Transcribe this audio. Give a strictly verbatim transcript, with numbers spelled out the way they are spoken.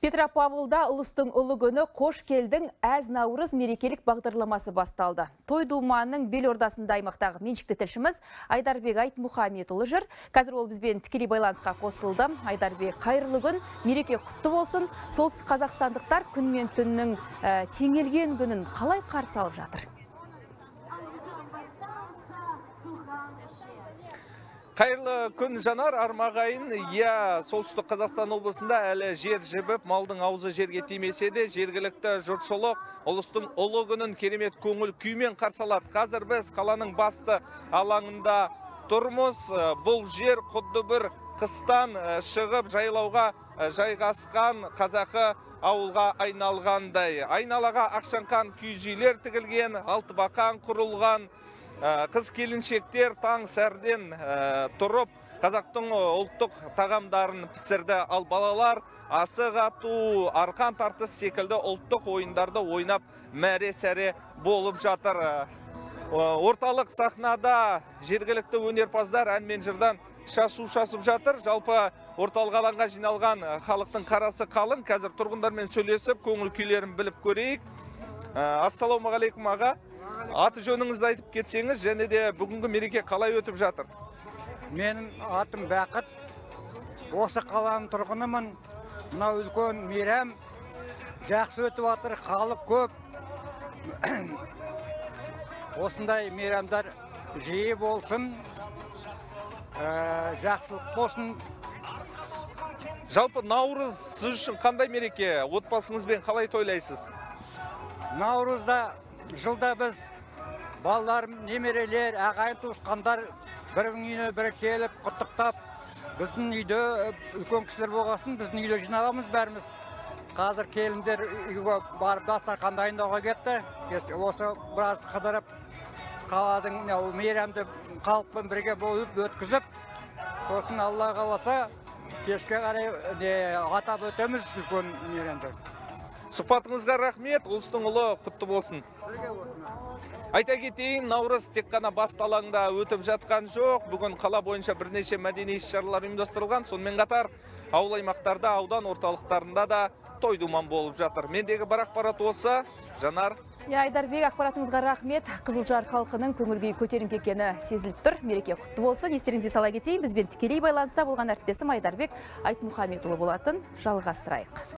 Петропавлда ұлыстың ұлы күні қош келдің әз наурыз мерекелік бағдарламасы басталды. Той думанның бел ордасында аймақтағы меншікті тілшіміз Айдарбек Айтмұхаметұлы жүр. Қазір ол бізбен тікелей байланысқа қосылды. Айдарбек, қайырлы күн, мереке құтты болсын. Солтүстік қазақстандықтар күн мен түннің ә, теңелген күнін қалай қарсы алып жатыр? Қайырлы күн, Жанар, армағайын. Я солтүстік Қазақстан облысында әлі жер жібіп, малдың аузы жерге тимесе де, жергілікті жұртшылық ұлыстың ұлы күнін керемет көңіл күймен қарсы алады. Қазір біз қаланың басты алаңында тұрмыз. Бұл жер құдды бір қыстан шығып жайлауға жайғасқан қазақы ауылға айналғандай. Айналаға ақшаңқан киіз үйлер тігілген, алтыбақан құрылған. Қыз келіншектер таң сәрден тұрып, қазақтың ұлттық тағамдарын пісірді. Ал балалар асық ату, арқан тартыс секілді ұлттық ойындарды ойнап мәре-сәре болып жатыр. Орталық сахнада жергілікті өнерпаздар ән мен жырдан шашу шасып жатыр. Жалпы орталық алаңға жиналған халықтың қарасы қалың. Қазір тұрғындармен сөйлесіп, көңіл күйлерін біліп көрейік. Ассалаумағалейкум аға. Аты жөніңізді айтып кетсеңіз, және де бүгінгі мереке қалай өтіп жатыр? Менің атым Бақыт. Осы қаланың тұрғынымын. Мынау үлкен мейрам жақсы өтіп жатыр, халық көп. Осындай мейрамдар жиі болсын, жақсылық болсын. Жалпы наурыз сіз үшін қандай мереке? Отбасыңызбен қалай тойлайсыз? Наурызда жылда біз балалар, немерелер, ағайын туысқандар бірінің үйіне бірі келіп құттықтап, біздің үйде үлкен кісілер болғасын, біздің үйде жиналамыз бәріміз. Қазір келіндер үйге барып дастархан дайындауға кетті. Осы біраз қыдырып, қаладың мейрамды халықпен бірге болып өткізіп, сосын Алла қаласа кешке қарай атап өтеміз үлкен мейрамды. Сұхбатыңызға рахмет, ұлыстың ұлы құтты болсын. Айта кетейін, наурыз тек қана басты алаңда өтіп жатқан жоқ. Бүгін қала бойынша бірнеше мәдени іс-шаралар ұйымдастырылған. Сонымен қатар ауыл аймақтарда, аудан орталықтарында да той думан болып жатыр. Мендегі бар ақпарат осы, Жанар. Айдарбек, ақпаратыңызға рахмет. Қызылжар халқының көңіл-күйі көтеріңкі екені сезіліп тұр. Мереке құтты болсын. Естеріңізге сала кетейін, бізбен тікелей байланыста болған әріптесім Айдарбек Айтмұхаметұлы болатын. Жалғастырайық.